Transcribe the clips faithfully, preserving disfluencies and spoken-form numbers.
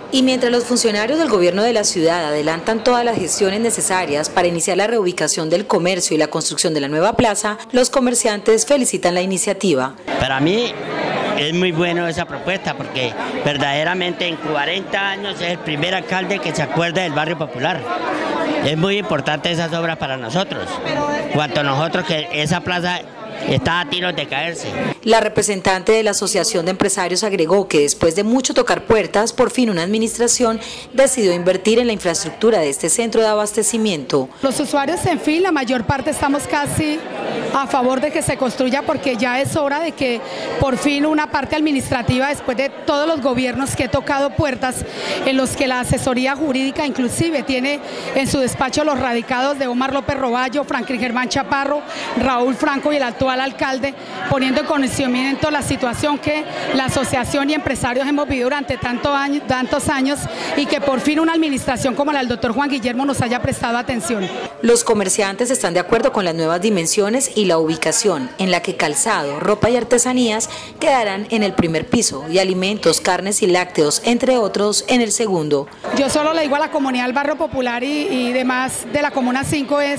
Y mientras los funcionarios del gobierno de la ciudad adelantan todas las gestiones necesarias para iniciar la reubicación del comercio y la construcción de la nueva plaza, los comerciantes felicitan la iniciativa. Para mí es muy bueno esa propuesta porque verdaderamente en cuarenta años es el primer alcalde que se acuerda del barrio popular. Es muy importante esas obras para nosotros, cuanto a nosotros que esa plaza está a tiros de caerse. La representante de la Asociación de Empresarios agregó que después de mucho tocar puertas, por fin una administración decidió invertir en la infraestructura de este centro de abastecimiento. Los usuarios, en fin, la mayor parte estamos casi a favor de que se construya porque ya es hora de que por fin una parte administrativa, después de todos los gobiernos que he tocado puertas, en los que la asesoría jurídica inclusive tiene en su despacho los radicados de Omar López Roballo, Franklin Germán Chaparro, Raúl Franco y el actual alcalde, poniendo en conocimiento la situación que la asociación y empresarios hemos vivido durante tanto año, tantos años y que por fin una administración como la del doctor Juan Guillermo nos haya prestado atención. Los comerciantes están de acuerdo con las nuevas dimensiones y la ubicación en la que calzado, ropa y artesanías quedarán en el primer piso y alimentos, carnes y lácteos, entre otros, en el segundo. Yo solo le digo a la comunidad del barrio popular y, y demás de la Comuna cinco es: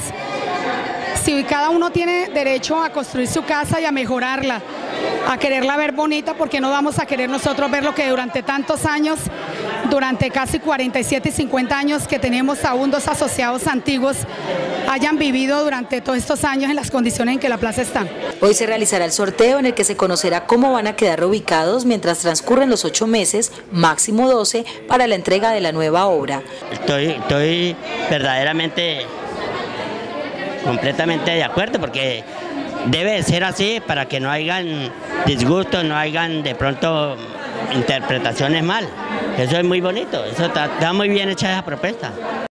si cada uno tiene derecho a construir su casa y a mejorarla, a quererla ver bonita, porque no vamos a querer nosotros ver lo que durante tantos años, durante casi cuarenta y siete y cincuenta años que tenemos aún dos asociados antiguos, hayan vivido durante todos estos años en las condiciones en que la plaza está. Hoy se realizará el sorteo en el que se conocerá cómo van a quedar reubicados mientras transcurren los ocho meses, máximo doce, para la entrega de la nueva obra. Estoy, estoy verdaderamente completamente de acuerdo porque debe de ser así para que no hayan disgustos, no hayan de pronto interpretaciones mal. Eso es muy bonito, eso está, está muy bien hecha esa propuesta.